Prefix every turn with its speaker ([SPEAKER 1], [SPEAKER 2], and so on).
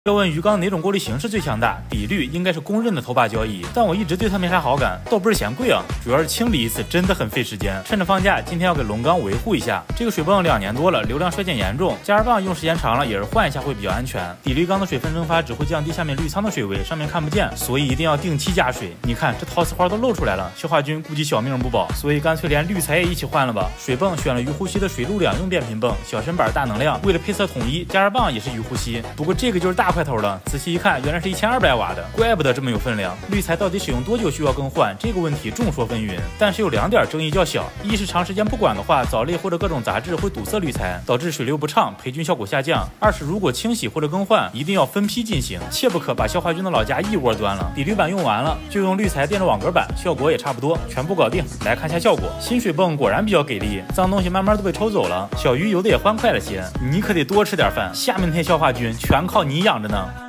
[SPEAKER 1] 要问鱼缸哪种过滤形式最强大，比率应该是公认的头把交椅，但我一直对它没啥好感，倒不是嫌贵啊，主要是清理一次真的很费时间。趁着放假，今天要给龙缸维护一下。这个水泵2年多了，流量衰减严重，加热棒用时间长了也是换一下会比较安全。底滤缸的水分蒸发只会降低下面滤仓的水位，上面看不见，所以一定要定期加水。你看这陶瓷花都露出来了，消化菌估计小命不保，所以干脆连滤材也一起换了吧。水泵选了鱼呼吸的水陆两用变频泵，小身板大能量，为了配色统一，加热棒也是鱼呼吸。不过这个就是大块头了，仔细一看，原来是1200瓦的，怪不得这么有分量。滤材到底使用多久需要更换？这个问题众说纷纭，但是有2点争议较小：一是长时间不管的话，藻类或者各种杂质会堵塞滤材，导致水流不畅，培菌效果下降；二是如果清洗或者更换，一定要分批进行，切不可把消化菌的老家一窝端了。底滤板用完了，就用滤材垫着网格板，效果也差不多，全部搞定。来看下效果，新水泵果然比较给力，脏东西慢慢都被抽走了，小鱼游的也欢快了些。你可得多吃点饭，下面那些消化菌全靠你养着呢。